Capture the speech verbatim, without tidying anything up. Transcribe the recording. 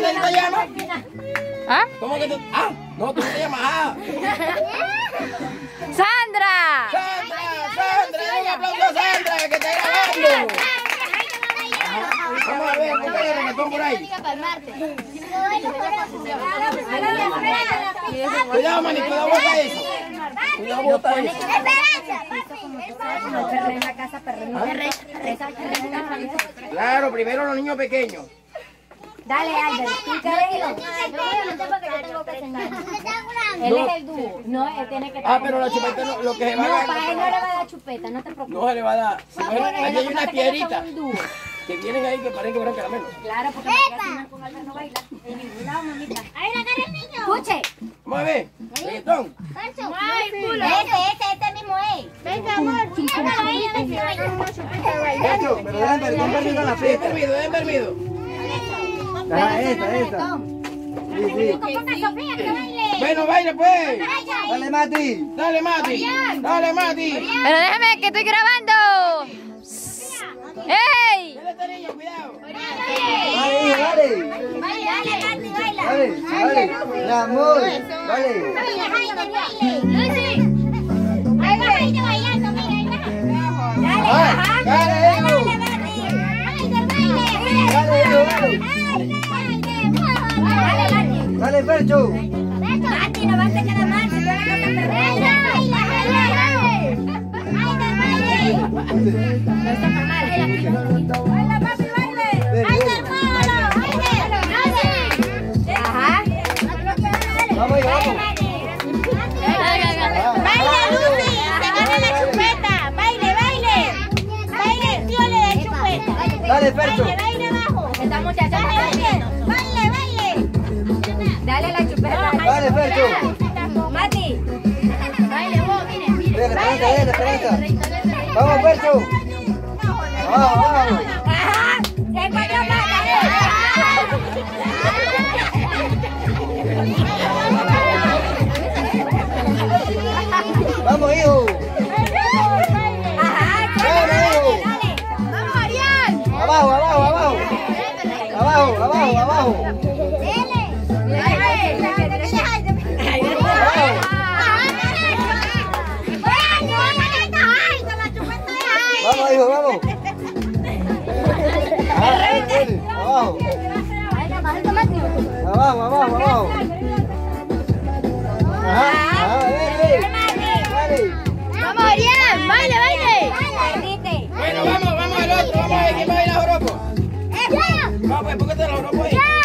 que te llamas? ¿Ah? ¿Cómo que tú? Ah, no, tú te llamas Ah. ¡Sandra! ¡Sandra! ¡Sandra! ¡Un aplauso a Sandra que está grabando! Vamos a ver, ¿cómo hay reggaetón por ahí? Cuidado, mani, cuidado, bota eso. Cuidado, bota eso. Claro, primero los niños pequeños. Dale, Albert, ¿tú qué eres? Él es el dúo. No, él tiene que... Ah, pero la chupeta no, lo que se va a No, dar... para él no le va a dar chupeta, no te preocupes. No se le va a dar. Si no, Bueno, ahí lo hay que unas pasa es que ellos piedritas son un dúo. que vienen ahí que parecen que fueran caramelos. Claro, porque me con Albert no baila. En ningún lado, mamita. A ver, agarra el niño. Escuche. Vamos a ver. Reggaetón. Ese, ese, este mismo es. Venga, amor. Pero den permiso a la Den fiesta. permiso, den permiso. Ajá, esta, esta. Sí, sí. Bueno, baila pues. Dale, Mati. Dale, Mati. Dale, Mati. Pero déjame que estoy grabando. ¡Ey! Dale, esta niña, cuidado. Dale, hijo, dale. Dale, dale. Mi amor. Dale. Ay, dale, hijo. Dale, hijo, dale. Dale, Percho. Mati, no vas a quedar mal, si tú eres la que no está mal, él aquí. ¡Baila, papi, baile! ¡Baila, hermano! Ajá. Vamos, hijo, vamos. ¡Baile, Lucy! ¡Se gana la chupeta! ¡Baile, baile! ¡Baile, tío, le da chupeta! Dale, Percho. ¡Baile, baile abajo! Esta muchacha no está viendo. ¡Baile, baile! Dale la chupeta. Dale, Percho. Mati. Baile vos, miren, miren. Dale, Esperanza, dale, Esperanza. Vamos, Percho. Vamos, vamos. Ajá. Se encuentra Vamos, hijo. Ajá. Dale, hijo. Vamos, Ariel. Abajo, abajo, abajo. Abajo, abajo, abajo. Vamos, hijo, vamos. Ah, dale, dale. Abajo. Abajo, abajo, abajo. Ajá, ajá, dale, dale. Vamos, Ariel. Baile, baile. Bueno, vamos, vamos al otro. Vamos a ver quién baila joropo. Vamos, pues, póngate el joropo ahí.